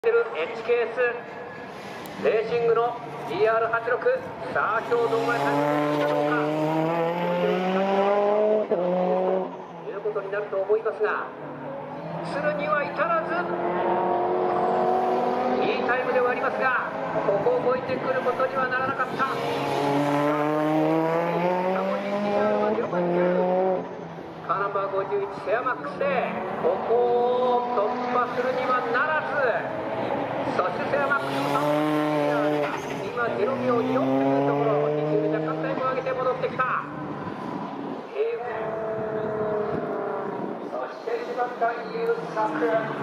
HKS レーシングの GR86 さあ今日どこまでタイムでどうかということになると思いますが、するには至らずいいタイムではありますが、ここを越えてくることにはならなかった。カーナンバー51セアマックスでここを突破するにはならず、そしてセアマックスの今0秒4というところ、20で若干タイムを上げて戻ってきた。そして柴田優作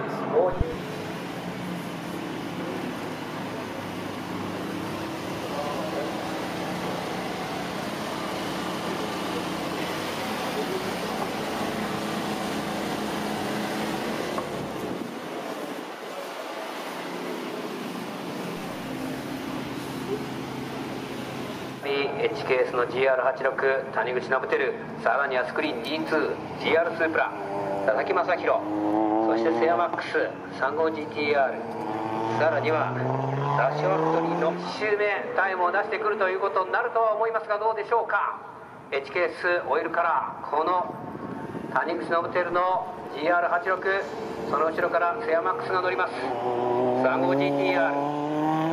50。HKS の GR86 谷口信輝、さらにはスクリーン D2GR スープラ佐々木正宏、そしてセアマックス 35GTR、 さらにはダッシュファクトリーの1周目タイムを出してくるということになるとは思いますが、どうでしょうか。 HKS オイルからこの谷口信輝の GR86、 その後ろからセアマックスが乗ります。 35GTR、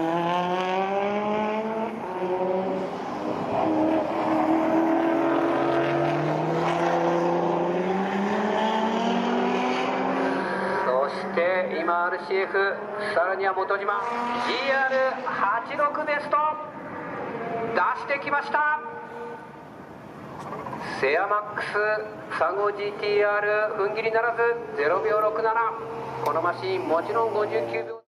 今 RCF、 さらには元島 GR86 ベスト出してきました。セアマックス 35GTR 踏ん切りならず0秒67、このマシンもちろん59秒